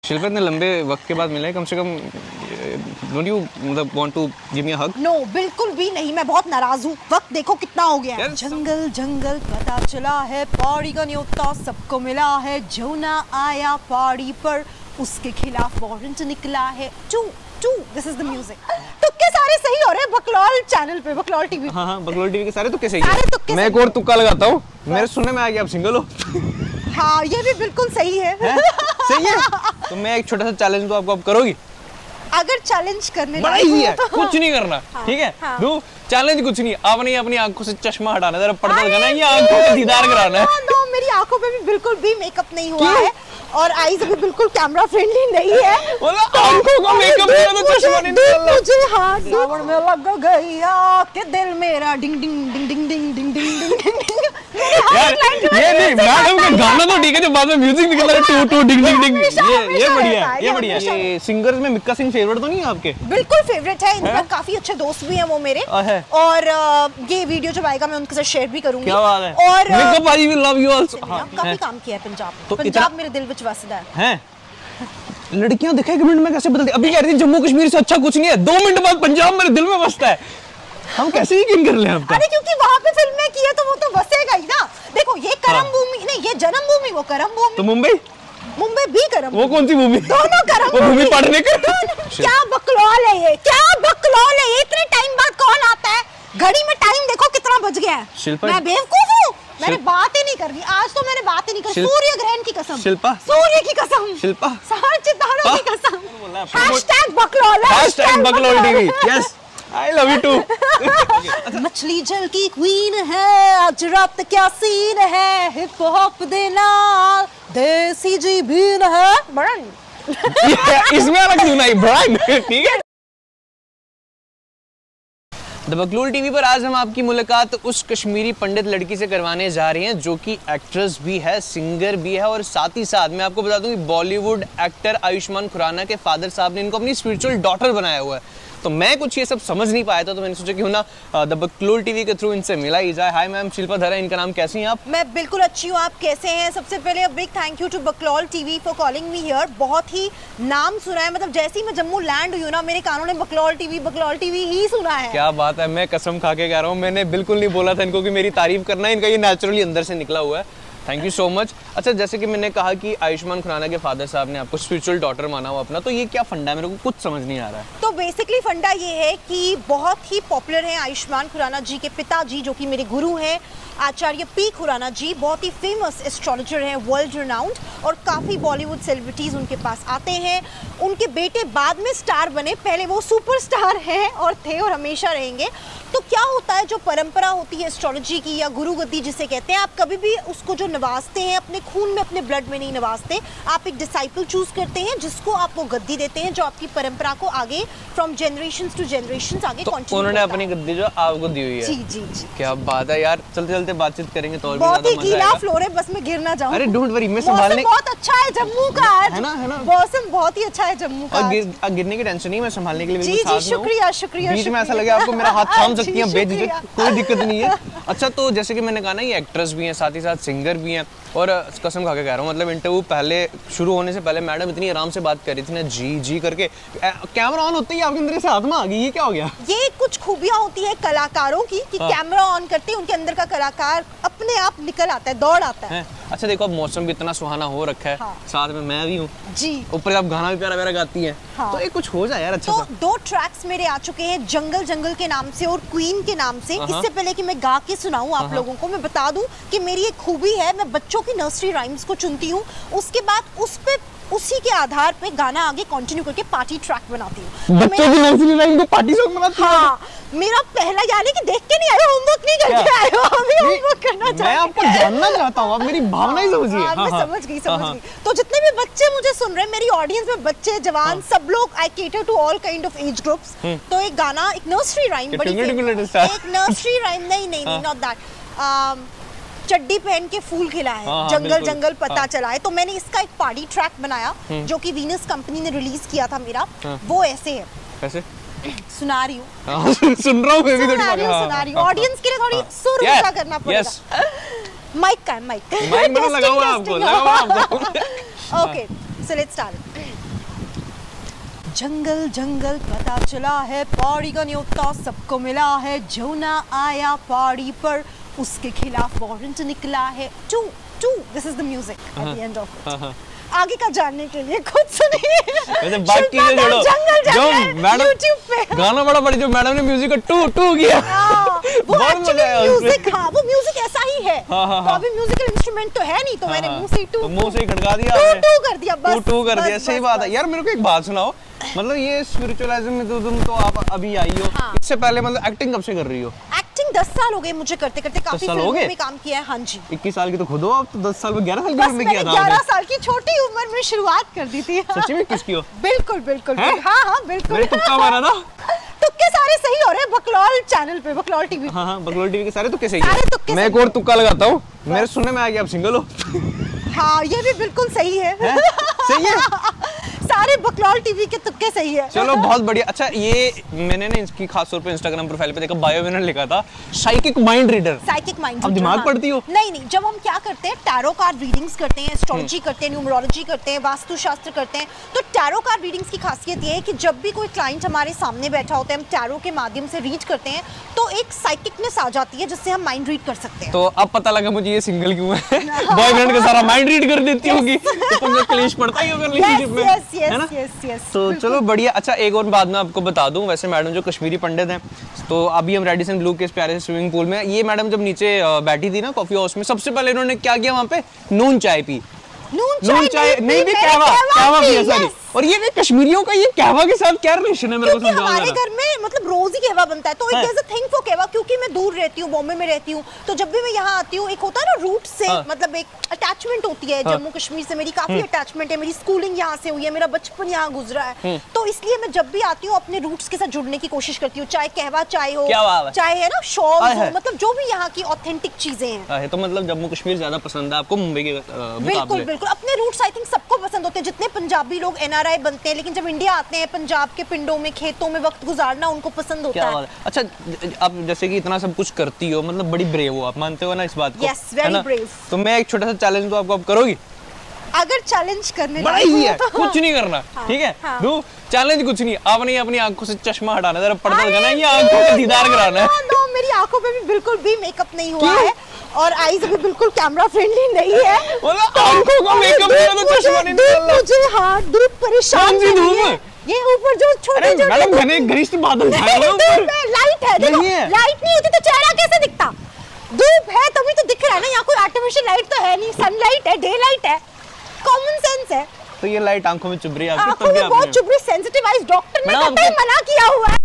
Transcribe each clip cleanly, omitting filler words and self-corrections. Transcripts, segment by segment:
शिल्पा इतने लंबे वक्त के बाद मिले, कम से कम डोंट यू मतलब want to give me a hug? No बिल्कुल भी नहीं, मैं बहुत नाराज हूँ। वक्त देखो कितना हो गया है। जंगल जंगल पता चला है, पहाड़ी का न्योता सबको मिला है, जो ना आया पहाड़ी पर उसके खिलाफ वारंट निकला है। This is the music. तुक्के सारे सही हो रहे हैं बकलौल चैनल पे, बकलौल टीवी। हाँ, बकलौल टीवी के सारे तुक्के सही है। मैं एक और तुक्का लगाता हूँ, मेरे सुनने में आ गया आप सिंगल हो। हाँ, ये भी बिल्कुल सही है। सही है। तो मैं एक छोटा सा चैलेंज दूं आपको, आप करोगी? अगर चैलेंज करने बड़ा ही है, कुछ नहीं करना, ठीक है? हाँ। दो चैलेंज कुछ नहीं, आपने अपनी आंखों से चश्मा हटाना, जरा पर्दा लगाना है, ये आंखों का दीदार कराना है। नो, मेरी आंखों पे भी बिल्कुल भी मेकअप नहीं हुआ है और आईज भी बिल्कुल कैमरा फ्रेंडली नहीं है। मतलब आंखों का मेकअप नहीं है तो चश्मा नहीं निकलना। मुझे हाथ सावन में लग गया कि दिल मेरा डिंग डिंग डिंग डिंग डिंग डिंग डिंग डिंग। यार ये नहीं, मैडम का गाना तो ठीक है, जो बाद में म्यूजिक निकलता है टू टू डिंग डिंग डिंग, ये बढ़िया है, ये बढ़िया है। ये सिंगर्स में मिक्का सिंह फेवरेट तो नहीं है आपके? बिल्कुल फेवरेट है, इनका काफी अच्छे दोस्त भी हैं वो मेरे। और ये वीडियो जब आएगा मैं उनके साथ शेयर भी करूंगी। क्या बात है। और मिक्का भाई विल लव यू आल्सो। काफी काम किया है पंजाब में, तो पंजाब मेरे दिल विच वसदा है। लड़कियां देखा 1 मिनट में कैसे बदलती, अभी कह रही थी जम्मू कश्मीर से अच्छा कुछ नहीं है, 2 मिनट बाद पंजाब मेरे दिल में बसता है। हम कैसे यकीन कर लें आपका? अरे क्योंकि वहां पे फिल्में की है तो वो तो बसेगा ही ना। देखो ये कर्म भूमि नहीं, ये जन्म भूमि, वो कर्म भूमि। तो मुंबई भी कर्म, वो कौन सी भूमि? दोनों कर्म वो भूमि पढ़ने का। क्या बकलौल है ये, क्या बकलौल है ये। इतने टाइम बाद कौन आता है? घड़ी में टाइम देखो कितना बज गया है। शिल्पा, मैं बेवकूफ हूँ, मैंने बात ही नहीं कर रही आज तो, मैंने बात ही नहीं कर। सूर्य ग्रहण की कसम, शिल्पा, सूर्य की कसम, शिल्पा, सारे सितारों की कसम। #Baklol, #Baklol TV. Yes, I love you too. मछली जल की क्वीन है, आज रात क्या सीन है, हिप हॉप देना देसी जी बीन है। बड़न इसमें अलग सुनाई बड़न, ठीक है। द बकलौल टीवी पर आज हम आपकी मुलाकात उस कश्मीरी पंडित लड़की से करवाने जा रहे हैं जो कि एक्ट्रेस भी है, सिंगर भी है, और साथ ही साथ मैं आपको बता दूं कि बॉलीवुड एक्टर आयुष्मान खुराना के फादर साहब ने इनको अपनी स्पिरिचुअल डॉटर बनाया हुआ है। तो मैं कुछ ये सब समझ नहीं पाया था, तो मैंने सोचा क्यों ना द बकलौल टीवी के थ्रू इनसे मिला ही जाए। हाय मैम, शिल्पा धरा इनका नाम, कैसी हैं आप? मैं बिल्कुल अच्छी हूँ, आप कैसे हैं? सबसे पहले big thank you to Baklol TV for calling me here. बहुत ही नाम सुना है, मतलब जैसे ही मैं जम्मू लैंड हुई हूँ ना, मेरे कानों ने बकलौल टीवी ही सुना है। क्या बात है, मैं कसम खा के कह रहा हूँ, मैंने बिल्कुल नहीं बोला था इनको कि मेरी तारीफ करना है, इनका ये नेचुरली अंदर से निकला हुआ है। Thank you so much. अच्छा, जैसे कि मैंने कहा कि आयुष्मान खुराना के फादर साहब ने आपको स्पिरिचुअल डॉटर माना हुआ अपना, तो ये क्या फंडा है, मेरे को कुछ समझ नहीं आ रहा है। तो बेसिकली फंडा ये है कि बहुत ही पॉपुलर है आयुष्मान खुराना जी के पिताजी, जो कि मेरे गुरु हैं, आचार्य पी खुराना जी। बहुत ही फेमस एस्ट्रोलॉजर हैं, वर्ल्ड रिनाउंड, और काफ़ी बॉलीवुड सेलिब्रिटीज़ उनके पास आते हैं। उनके बेटे बाद में स्टार बने, पहले वो सुपरस्टार हैं और थे और हमेशा रहेंगे। तो क्या होता है, जो परंपरा होती है एस्ट्रोलॉजी की या गुरु गद्दी जिसे कहते हैं, आप कभी भी उसको जो नवाजते हैं अपने खून में, अपने ब्लड में नहीं नवाजते। आप एक डिसाइपल चूज करते हैं जिसको आप वो गद्दी देते हैं, जो आपकी परंपरा को आगे फ्रॉम जनरेशंस टू जनरेशंस आगे कंटिन्यू। उन्होंने अपनी गद्दी जो आपको दी हुई है। जी जी जी। क्या बात है यार, चलते चलते बातचीत करेंगे तो और भी बहुत ही ज्यादा मजा गीला आएगा। फ्लोर है, बस मैं गिर ना जाऊं। अरे डोंट वरी, मैं संभालने। बहुत अच्छा है जम्मू का आज, है ना? मौसम बहुत ही अच्छा है जम्मू का। और गिरने की टेंशन नहीं, मैं संभालने के लिए बिल्कुल साथ में हूं। शुक्रिया शुक्रिया। बीच में ऐसा लगे आपको मेरा हाथ थाम सकती हैं बेझिझक, कोई दिक्कत नहीं है। अच्छा, तो जैसे कि मैंने कहा ना, ये एक्ट्रेस भी हैं, साथ ही साथ सिंगर भी हैं, और कसम खा के कह रहा हूँ, मतलब इंटरव्यू पहले शुरू होने से पहले मैडम इतनी आराम से बात कर रही थी ना, जी जी करके, कैमरा ऑन होते ही आपके अंदर से हाथ में आ गई, ये क्या हो गया? ये कुछ खूबियां होती है कलाकारों की कि कैमरा ऑन करते ही उनके अंदर का कलाकार अपने आप निकल आता है, दौड़ आता है। अच्छा देखो, अब मौसम भी इतना सुहाना हो रखा है, साथ में मैं भी हूँ जी, ऊपर आप गाना भी प्यारा प्यारा गाती हैं, तो एक कुछ हो जाए यार अच्छा सा। 2 ट्रैक्स मेरे आ चुके हैं, जंगल जंगल के नाम से और क्वीन के नाम से। इससे पहले कि मैं गा के सुनाऊं आप लोगों को, मैं बता दूं कि मेरी एक खूबी है, मैं बच्चों की नर्सरी राइम्स को चुनती हूँ, उसके बाद उसी के आधार पे गाना आगे कंटिन्यू करके पार्टी ट्रैक बनाती हूँ। बच्चों की नर्सरी राइम को पार्टी सॉन्ग बनाती हूँ। हाँ, मेरा पहला, यानी कि देख के नहीं आए हो, होमवर्क नहीं करके आए हो, अभी होमवर्क करना चाहते हैं। मैं आपको जानना चाहता हूँ, आप मेरी भावना ही समझिए। मैं समझ गई। तो जितने भी बच्चे मुझे सुन रहे हैं, मेरी ऑडियंस में बच्चे, जवान, सब लोग, I cater to all kind of age groups. तो एक गाना, एक नर्सरी राइम, बड़ी एक नर्सरी राइम, नहीं नॉट दैट, चड्डी पहन के फूल खिला है, जंगल जंगल पता चला है। तो मैंने इसका एक पार्टी ट्रैक बनाया जो कि वीनस कंपनी ने रिलीज किया था मेरा। वो ऐसे है, कैसे सुना रही हूँ, सुन रहा हूँ, सुना रही हूँ, ऑडियंस के लिए थोड़ी सुर ऊंचा करना पड़ेगा। माइक का है, माइक में लगा हुआ है आपको, ओके, सो लेट्स स्टार्ट। जंगल जंगल पता चला है, पहाड़ी का न्योता सबको मिला है, जो ना आया पहाड़ी पर उसके खिलाफ वारंट निकला है। To this is the music at the end of it. आगे का जानने के लिए खुद सुनिए। बाकी जो मैडम YouTube पे गाना बड़ा बड़ी, जो मैडम ने म्यूजिक का टू किया, बहुत मजा आया म्यूजिक। हाँ, वो म्यूजिक ऐसा ही है। तो अभी म्यूजिकल इंस्ट्रूमेंट तो है नहीं, तो मैंने मुंह से ही खड़का दिया, टू कर दिया, बस टू कर दिया। सही बात है यार। मेरे को एक बात सुनाओ, मतलब ये स्पिरिचुअलिज्म में तो तुम तो आप अभी आई हो, इससे पहले मतलब एक्टिंग कब से कर रही हो? एक्टिंग 10 साल हो गए मुझे करते करते, काफी फिल्मों में काम किया है। हाँ जी। 21 साल की तो खुद हो आप, तो 10 साल में 11 साल की उम्र में किया था। 11 साल की छोटी उम्र में शुरुआत कर दी थी। सच्ची में? किसकी हो? बिल्कुल बिल्कुल। हाँ बिल्कुल। मैंने तुक्का मारा था। तुक्के सारे सही हो रहे हैं बकलौल चैनल पे, बकलौल टीवी। हाँ, बकलौल टीवी के सारे तुक्के सही है। मैं एक और तुक्का लगाता हूँ, मेरे सुनने में आ गया आप सिंगल हो। हाँ, ये भी बिल्कुल सही है। सही है। सारे बकलौल टीवी के तुक्के सही है। चलो बहुत बढ़िया। अच्छा, ये मैंने ना इसकी खास तौर पे इंस्टाग्राम प्रोफाइल पे देखा, बायो में लिखा था psychic mind reader. Psychic mind अब दिमाग पढ़ती हो? नहीं, जब हम क्या करते हैं, टैरो कार्ड रीडिंग्स करते हैं, एस्ट्रोलॉजी करते हैं, न्यूमरोलॉजी करते हैं, वास्तु शास्त्र करते हैं, तो टैरो कार्ड रीडिंग्स की खासियत ये है कि जब भी कोई क्लाइंट हमारे सामने बैठा होता है, हम टैरो के माध्यम से रीड करते हैं, तो एक साइकिकनेस आ जाती है जिससे हम माइंड रीड कर सकते हैं। तो अब पता लगा मुझे ये सिंगल क्यों है। बॉयफ्रेंड का सारा माइंड रीड कर देती होगी, तो मुझे क्लेश पड़ता ही होगा रिलेशनशिप में, है ना? तो चलो बढ़िया। अच्छा, एक और बात मैं आपको बता दूं, वैसे मैडम जो कश्मीरी पंडित हैं, तो अभी हम रेडिसन ब्लू के इस प्यारे से स्विमिंग पूल में, ये मैडम जब नीचे बैठी थी ना कॉफी हाउस में, सबसे पहले इन्होंने क्या किया, वहां पे नून चाय पी। नून चाय नहीं भी, कहवा पिया, सॉरी। और ये कश्मीरियों का ये कहवा के साथ क्या रिलेशन है, मेरे को समझाओ। हमारे घर में मतलब रोज ही कहवा बनता है, तो it is a thing for कहवा। क्योंकि मैं दूर रहती हूँ, बॉम्बे में रहती हूँ, तो जब भी मैं यहाँ आती हूँ, एक होता है ना रूट से, मतलब एक अटैचमेंट होती है। जम्मू कश्मीर से मेरी काफी अटैचमेंट है, मेरी स्कूलिंग यहाँ से हुई है, मेरा बचपन यहाँ गुजरा है, तो इसलिए मैं जब भी आती हूँ अपने रूट्स के साथ जुड़ने की कोशिश करती हूँ। चाहे कहवा चाय हो, चाहे है ना शॉल हो, मतलब जो भी यहाँ की ऑथेंटिक चीजें हैं। तो मतलब जम्मू कश्मीर ज्यादा पसंद है आपको मुंबई के मुकाबले? बिल्कुल बिल्कुल। अपने रूट्स आई थिंक सबको पसंद होते हैं। जितने पंजाबी लोग एनआरआई बनते हैं, लेकिन जब इंडिया आते हैं, पंजाब के पिंडों में, खेतों में वक्त गुजारना उनको पसंद होता है। अच्छा, आप जैसे कि इतना सब कुछ करती हो, मतलब बड़ी ब्रेव हो आप, मानते हो ना इस बात को? Yes, very brave। तो मैं एक छोटा सा चैलेंज तो आपको आप करोगी? अगर चैलेंज करने बड़ा ही है, कुछ नहीं करना, ठीक है? दो चैलेंज कुछ नहीं, आपने अपनी आंखों से चश्मा हटाना, जरा पर्दा लगाना है, ये आंखों का दीदार कराना है। नो, मेरी आंखों पे भी बिल्कुल भी मेकअप नहीं हुआ है, और आईज भी बिल्कुल कैमरा फ्रेंडली नहीं है। मतलब आंखों का मेकअप है तो चश्मा नहीं निकलना। मुझे हाँ धूप परेशान कर रही है। ये ऊपर जो छोटे मैडम घने घनिष्ठ बादल छाए हुए ऊपर, लाइट है, देखो लाइट नहीं होती तो चेहरा कैसे दिखता? धूप है तभी तो दिख रहा है ना, यहाँ कोई आर्टिफिशियल लाइट तो है नहीं, सनलाइट है, डे लाइट है, कॉमन सेंस है। तो ये लाइट आंखों में चुभ रही है आपकी? आंखों में बहुत चुभ रही, सेंसिटिव आईज, डॉक्टर ने कतई मना किया हुआ है।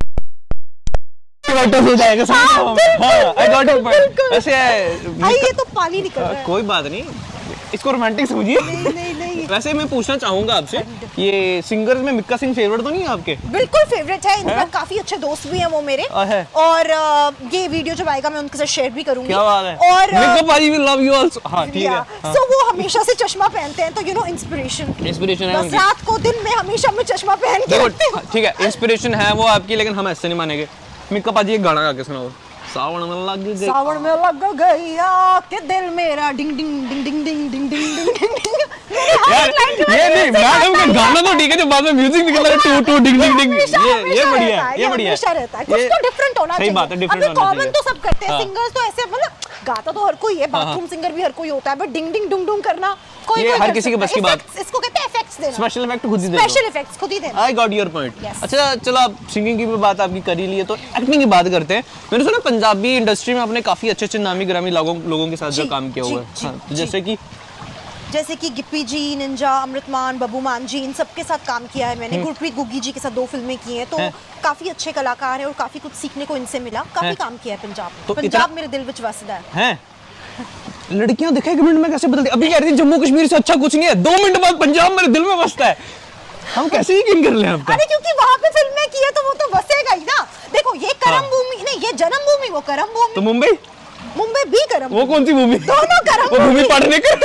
हो जाएगा। I got it point. ऐसे ये तो पानी निकल रहा है। कोई बात नहीं, इसको रोमांटिक समझिए। नहीं। वैसे मैं पूछना चाहूंगा आपसे, ये सिंगर्स में मिक्का सिंह फेवरेट तो नहीं है आपके? बिल्कुल फेवरेट है, इनका काफी अच्छे दोस्त भी हैं वो मेरे, और ये वीडियो जब आएगा मैं उनके साथ शेयर भी करूंगी। क्या बात है। और मिक्का भाई विल लव यू आल्सो। हां ठीक है। सो वो हमेशा से चश्मा पहनते हैं, तो यू नो इंस्पिरेशन है उनकी। रात को दिन में हमेशा मैं चश्मा पहन के रखती हूं। ठीक है, इंस्पिरेशन है वो आपकी, लेकिन हम ऐसे नहीं मानेंगे। मिक्का पाजी एक गाना गा के सुनाओ। सावन में लग गया कि दिल मेरा डिंग डिंग डिंग डिंग डिंग डिंग डिंग डिंग। ये नहीं, मैडम का गाना तो ठीक है, जो बाद में म्यूजिक निकल रहा है, टू डिंग डिंग डिंग, ये बढ़िया है, ये बढ़िया है। कुछ तो डिफरेंट होना चाहिए। सही बात है, डिफरेंट होना चाहिए। कॉमन तो सब करते हैं, सिंगर्स तो ऐसे मतलब गाता तो हर कोई है, बाथरूम सिंगर भी हर कोई होता है, बट डिंग डिंग डुंग डुंग करना कोई हर किसी के बस की बात। इसको कहते हैं इफेक्ट्स देना, स्पेशल इफेक्ट खुद ही देना, स्पेशल इफेक्ट्स खुद ही देना। I got your point. अच्छा चलो, आप सिंगिंग की भी बात आपकी कर ही ली है, तो एक्टिंग की बात करते हैं। मैंने सुना पंजाबी इंडस्ट्री में आपने काफी अच्छे नामी ग्रामी लोगों के साथ जो काम किया हुआ है, जैसे कि गिप्पी जी, निंजा, अमृतमान, बब्बू मान जी, इन सब के साथ काम किया है मैंने। गुरप्रीत गुग्गी जी के साथ 2 फिल्में की हैं, तो काफी अच्छे कलाकार हैं और काफी कुछ सीखने को इनसे मिला। काफी काम किया है पंजाब में। तो पंजाब मेरे दिल विच वसदा है। लड़कियां देखा 1 मिनट में कैसे बदलती। अभी कह रही थी जम्मू कश्मीर से अच्छा कुछ नहीं है, 2 मिनट बाद पंजाब मेरे दिल में बसता है। हम कैसे यकीन कर लें आपका? अरे क्योंकि वहाँ पे फिल्में की है तो वो तो बसेगा ही ना। देखो ये कर्म भूमि नहीं, ये जन्म भूमि, वो कर्म भूमि। तो मुंबई भी कर्म, वो कौन सी भूमि? दोनों कर्म, वो भूमि पढ़ने के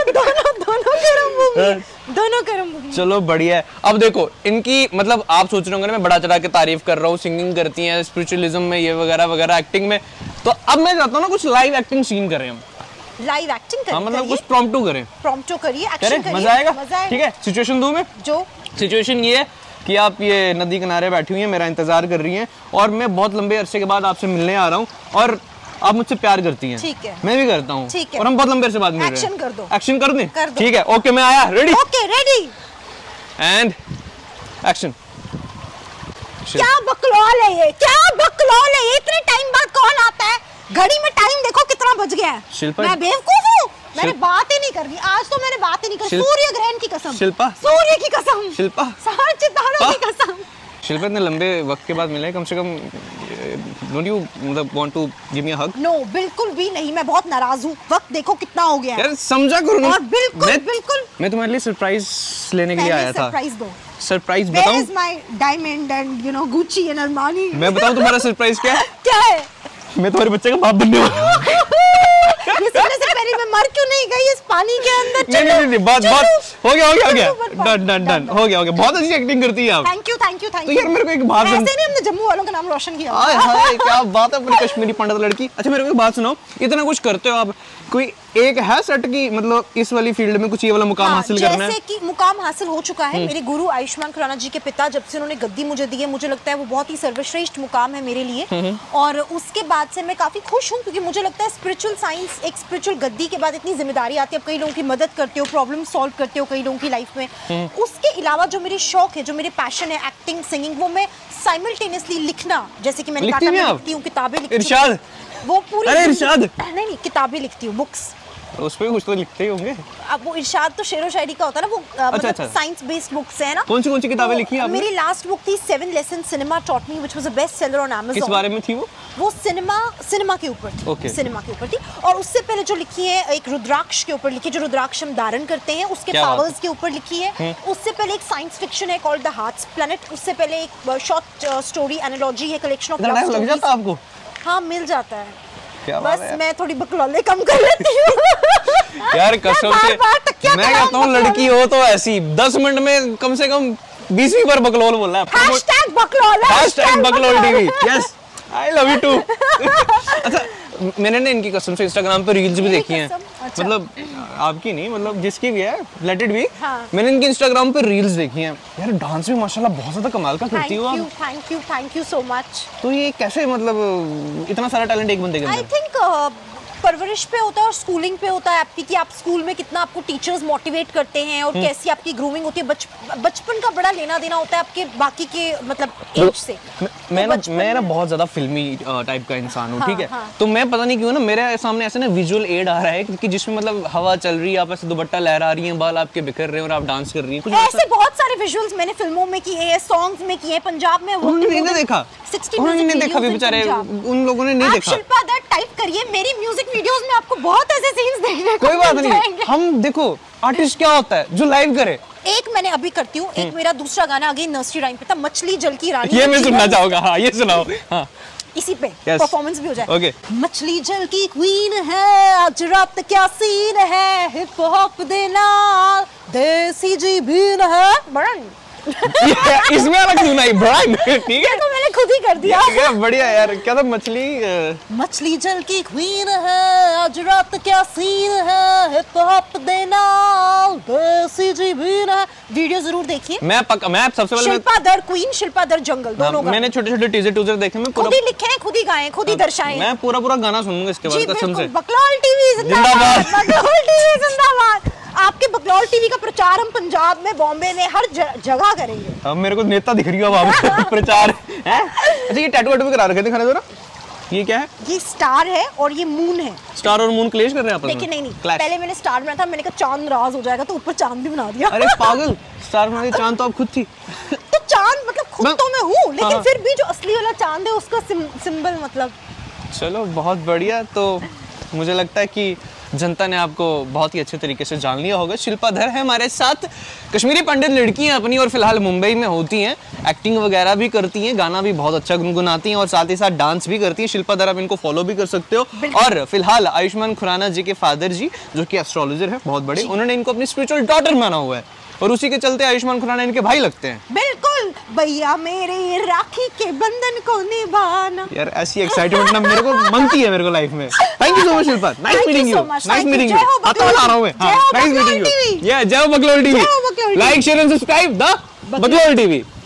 दोनों कर्म भूमि। चलो बढ़िया है। अब देखो इनकी, मतलब आप सोच रहे होंगे ना मैं बड़ा चढ़ा के तारीफ कर रहा हूँ, सिंगिंग करती हैं, स्पिरिचुअलिज्म में ये वगैरह वगैरह, एक्टिंग में, तो अब मैं चाहता हूँ ना कुछ लाइव एक्टिंग सीन करें हम। लाइव एक्टिंग करें, मतलब कुछ प्रॉम्प्टो करें, प्रॉम्प्टो करिए, एक्शन करिए, मजा आएगा। ठीक है, सिचुएशन दूं मैं? जो सिचुएशन ये है कि आप ये नदी किनारे बैठी हुई हैं, मेरा इंतजार कर रही हैं और मैं बहुत लंबे अरसे के बाद आपसे मिलने आ रहा हूँ और आप मुझसे प्यार करती हैं। ठीक है, मैं भी करता हूँ और हम बहुत लंबे अरसे बाद मिल रहे हैं। एक्शन कर दो। एक्शन कर दें? ठीक है, ओके मैं आया, ready? Okay ready and action. क्या बकलौल है ये, क्या बकलौल है ये, इतने टाइम बाद कौन आता है? घड़ी में टाइम देखो कितना बज गया है। शिल्पा, मैं बेवकूफ हूँ? मैंने बात ही नहीं कर रही आज, तो मैंने बात ही नहीं कर। सूर्य ग्रहण की कसम। शिल्पा, सूर्य की कसम। शिल्पा, सारे सितारों की कसम। शिल्पा, इतने लंबे वक्त के बाद मिले, कम से कम डोंट यू मतलब want to give me a hug? No, बिल्कुल भी नहीं, मैं बहुत नाराज हूँ। वक्त देखो कितना हो गया है। यार समझा करो ना। और बिल्कुल मैं तुम्हारे लिए सरप्राइज लेने के लिए आया था। सरप्राइज दो। सरप्राइज बताऊं? Where is my diamond and you know Gucci and Armani? मैं बताऊं तुम्हारा सरप्राइज क्या है? क्या है? मैं तुम्हारे बच्चे का बाप बनने वाला हूं। ये सुनने से पहले मैं मर क्यों नहीं गई इस पानी के अंदर? नहीं, बात हो गया डन हो गया। बहुत अच्छी एक्टिंग करती है आप। Thank you. तो यार मेरे को एक बात ऐसे नहीं हमने जम्मू वालों का नाम रोशन किया। हाय क्या बात है, अपनी कश्मीरी पंडित लड़की। अच्छा मेरे को एक बात सुनाओ, इतना कुछ करते हो आप, कोई एक है सेट की मतलब इस वाली फील्ड में कुछ ये वाला मुकाम हासिल करना है? जैसे कि मुकाम हासिल हो चुका है मेरे गुरु आयुष्मान खुराना जी के पिता, जब से उन्होंने गद्दी मुझे दी है, मुझे लगता है वो बहुत ही सर्वश्रेष्ठ मुकाम है मेरे लिए। और उसके बाद से मैं काफी खुश हूँ, क्योंकि मुझे लगता है स्पिरिचुअल साइंस, एक स्पिरिचुअल गद्दी के बाद इतनी जिम्मेदारी आती है। अब कई लोगों की मदद करते हो, प्रॉब्लम सॉल्व करते हो कई लोगों की लाइफ में। उसके अलावा जो मेरे शौक है, जो मेरे पैशन है, एक्टिंग, सिंगिंग, वो मैं साइमल्टेनियसली लिखना, जैसे कि मैंने कहा लिखती हूँ, किताबें लिखती हूँ। इरशाद, वो पूरी, अरे इरशाद नहीं किताबें लिखती हूँ, बुक्स। उस पे कुछ तो लिखते ही होंगे। अब वो इरशाद तो शेरो शायरी का होता है ना, वो मतलब साइंस बेस्ड बुक्स है ना। कौन सी किताबें लिखी आपने? मेरी लास्ट बुक थी 7 Lessons Cinema Taught Me, which was a best seller on Amazon। किस बारे में थी वो? वो सिनेमा के ऊपर थी। सिनेमा के ऊपर थी। और उससे पहले जो लिखी है, एक रुद्राक्ष के ऊपर लिखी है, जो रुद्राक्ष हम धारण करते हैं, उसके पावर्स के ऊपर लिखी है। उससे पहले एक साइंस फिक्शन है कॉल्ड द हार्ट्स प्लैनेट। उससे पहले एक शॉर्ट स्टोरी एनालॉजी है, कलेक्शन ऑफ लव स्टोरीज। लग जाता आपको? हाँ मिल जाता है, बस मैं थोड़ी बकलौले कम कर लेती हूँ। यार कसम से मैं कहता हूँ, लड़की हो तो ऐसी 10 मिनट में कम से कम 20वीं बार बकलौल बोलना है। #Baklol TV। Yes, I love you too. अच्छा मैंने ना इनकी कसम से इंस्टाग्राम पे रील्स भी देखी हैं। अच्छा। मतलब आपकी नहीं, मतलब जिसकी भी है, लेट इट बी। मैंने इनके इंस्टाग्राम पे रील्स देखी हैं। यार डांस भी माशाल्लाह बहुत ज्यादा कमाल का करती हो आप। Thank you so much. तो ये कैसे, मतलब इतना सारा टैलेंट एक बंदे के अंदर? आई थिंक परवरिश पे होता है और स्कूलिंग पे होता है आपकी, कि आप स्कूल में कितना आपको टीचर्स मोटिवेट करते हैं और कैसी आपकी ग्रूमिंग होती है। बचपन का बड़ा लेना देना होता है आपके बाकी के मतलब एज से। मैं ना बहुत ज्यादा फिल्मी टाइप का इंसान हूँ, ठीक है। तो मैं पता नहीं क्यों ना मेरे सामने ऐसे ना विजुअल एड आ रहा है कि जिसमें मतलब हवा चल रही है, आप ऐसे दुपट्टा लहरा रही हैं, बाल आपके बिखर रहे हैं और आप डांस कर रही हैं। ऐसे बहुत सारे विजुअल्स मैंने फिल्मों में किए हैं, सॉन्ग्स में किए हैं। पंजाब में उन्होंने नहीं देखा, उन्होंने देखा भी बेचारे, उन लोगों ने नहीं देखा। शिल्पा दत्त टाइप करिए, मेरी म्यूजिक वीडियोस में आपको बहुत ऐसे सीन्स देखने को कोई बात नहीं, हम देखो आर्टिस्ट क्या होता है जो लाइव करे। एक मैंने अभी करती हूँ, एक मेरा दूसरा गाना अगेन नर्सरी राइम पे था, मछली जल की रानी। ये मैं सुनना चाहूंगा। हाँ ये सुनाओ। हाँ इसी पे परफॉर्मेंस भी हो जाए। okay. मछली जल की क्वीन है, आज रात क्या सीन है, हिप हॉप देना देसी जी बीन है। इसमें अलग सुनाई ब्रांड, ठीक है, तो मैंने खुद ही कर दिया। बढ़िया यार। क्या था? मछली जल की क्वीन है, आज रात क्या सीन है, हिप हॉप देना देसी जी बीन है। वीडियो जरूर देखिए। मैं सबसे पहले Shilpa the queen, Shilpa the jungle, दोनों मैंने छोटे टीजर देखे, मैं खुद ही लिखे हैं, खुद ही गाए, खुद ही दर्शाए। मैं पूरा गाना सुनूंगा इसके बाद कसम से। बकलौल टीवी जिंदाबाद, बकलौल टीवी जिंदाबाद। आपके बकलौल टीवी का प्रचार हम पंजाब में, बॉम्बे में, हर जगह करेंगे। अब मेरे को नेता दिख रही हो आप। प्रचार है। अच्छा ये टैटू वैटू भी करा रखे, दिखाने दो ना। ये क्या है? ये स्टार है और ये मून है। स्टार और मून क्लैश कर रहे हैं आपस में? देखिए नहीं, पहले मैंने स्टार बनाया था, मैंने कहा चांद नाराज हो जाएगा, तो ऊपर चांद भी बना दिया। अरे पागल, स्टार बना दिया, चांद तो आप खुद थी। तो चांद मतलब खुद तो मैं हूँ, लेकिन फिर भी जो असली वाला चांद है उसका सिंबल मतलब। चलो बहुत बढ़िया। तो मुझे लगता है कि जनता ने आपको बहुत ही अच्छे तरीके से जान लिया होगा। शिल्पा धर है हमारे साथ, कश्मीरी पंडित लड़की हैं अपनी और फिलहाल मुंबई में होती हैं, एक्टिंग वगैरह भी करती हैं, गाना भी बहुत अच्छा गुनगुनाती हैं और साथ ही साथ डांस भी करती हैं। शिल्पा धर आप इनको फॉलो भी कर सकते हो। और फिलहाल आयुष्मान खुराना जी के फादर जी जो कि एस्ट्रोलॉजर है बहुत बड़े, उन्होंने इनको अपनी स्पिरिचुअल डॉटर माना हुआ है और उसी के चलते आयुष्मान खुराना इनके भाई लगते हैं। बिल्कुल भैया मेरे राखी के बंधन को निभाना। यार ऐसी एक्साइटमेंट ना मेरे को मांगती है मेरे को लाइफ में। Thank you so much Shilpa, nice meeting you, nice meeting you. आता आ रहा हूं मैं। Nice meeting you. या जय Baklol TV. Like share and subscribe the Baklol TV.